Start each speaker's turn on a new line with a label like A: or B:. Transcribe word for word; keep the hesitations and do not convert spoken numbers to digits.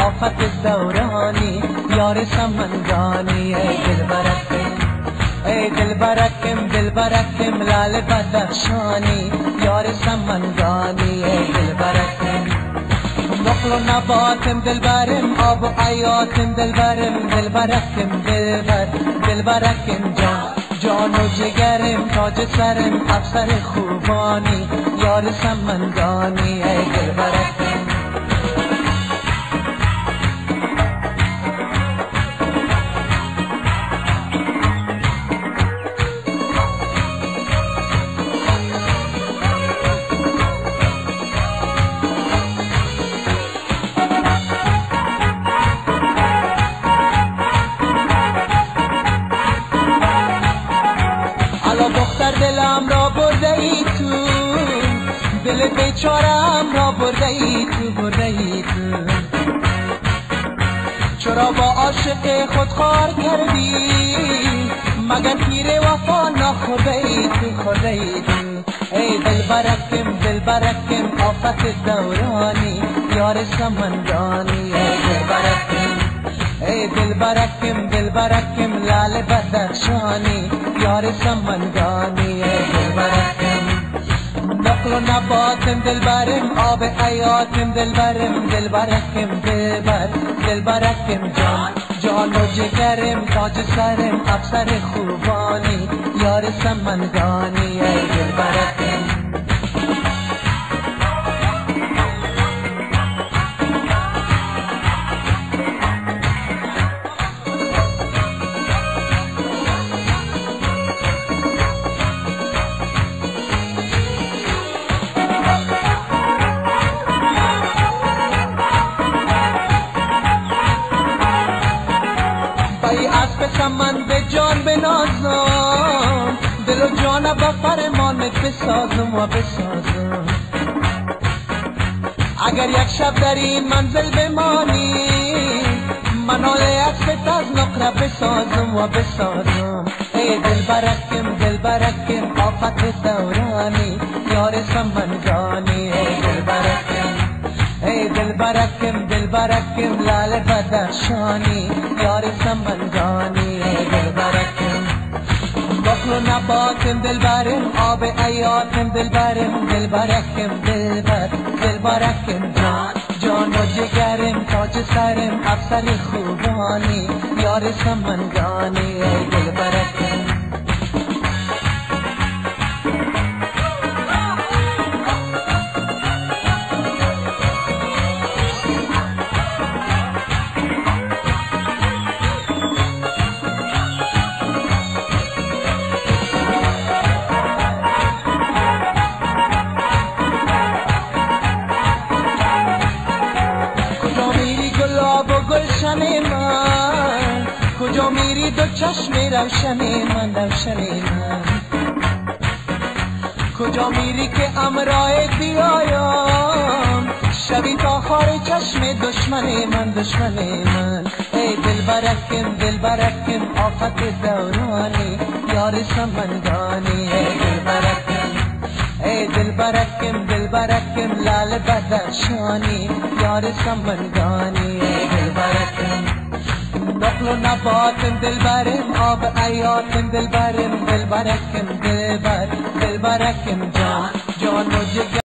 A: آفت دورانی یار سمنگانی. ای دل برکم ای دل برکم دل برکم لال بدخشانی یار سمنگانی. ای دل برکم نقل و نباتم دل برم آب و حیاتم دل برم دل برکم دل بر دل برکم جان جان و جگرم تاج سرم افسر خوبانی یار سمنگانی. ای دل برکم دختر دلم را برده ای تو دل بیچارم را برده ای تو برده ای تو چرا با عاشق خود خار کردی مگر پیر وفا نخورده ای تو خورده ای تو. ای دل برکم دل برکم آفت دورانی یار سمنگانی. ای دل برکم ای دل برکم دل برکم لال بدخشانی یار سمنگانی. ای دل برکم نقل و نباتم دل برم آب حیاتم دل برم دل برکم دل بر دل برکم جان جان و جگرم تاج سرم افسر خوبانی یار سمنگانی. ای دل برکم اسب سمن به جان بنازم دل و جان با فرمانت بسازم و بسازم. اگر یک شب در این منزل بمانی من حال اسب از نقره بسازم و بسازم. ای دل برکم دل برکم آفت دورانی یار سمنگانی. ای دل برکم ای دل برکم دل برکم لال بدخشانی یار سمنگانی. ای دل برکم نقل و نباتم دل برم آب حیاتم دل برم دل برکم دل بر دل برکم جان جان و جگرم تاج سرم افسر خوبانی یار سمنگانی. ای دل برکم گلاب و گلشن من کجا میری دو چشم روشن من روشن من کجا میری که امرای بیایم شبی تا خار چشم دشمن من دشمن من. ای دل برکم دل برکم آفت دورانی یار سمنگانی. ای دل برکم ای دل برکم دل برکم لال بدخشانی یار سمنگانی. ای دل برکم نقل و نباتم دل برم آب حیاتم دل برم دل برکم دل بر دل برکم جان جان و جگر